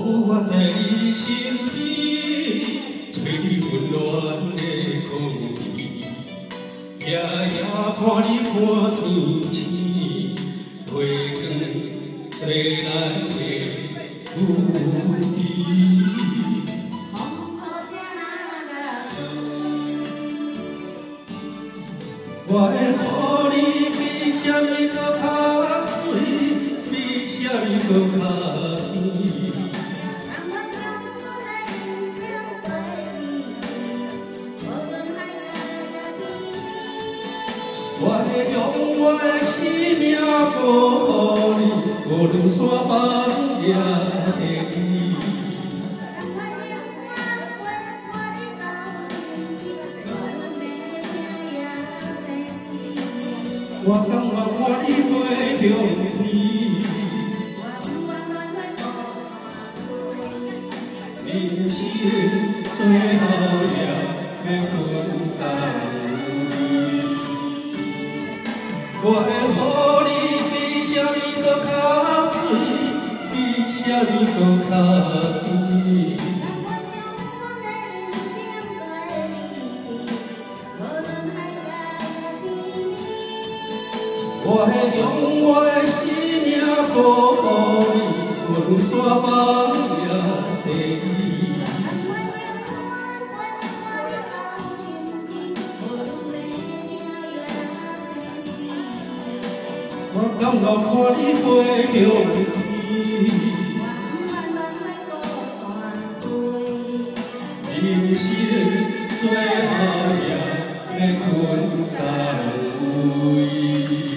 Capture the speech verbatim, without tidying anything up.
我在你身边，找你温暖的空气，夜夜看你看天星，月光做咱的雨滴。我会予你比啥物搁较水，比啥物搁较甜。我会用我的生命保护你，无论山崩也会你。我甘愿看你飞向天，人生最后也要分担。我会予你比啥物搁较水，比啥物搁较甜。我会用我的生命保护你，无论山崩也会你。我甘愿看你飞向天，人生最后也要分担。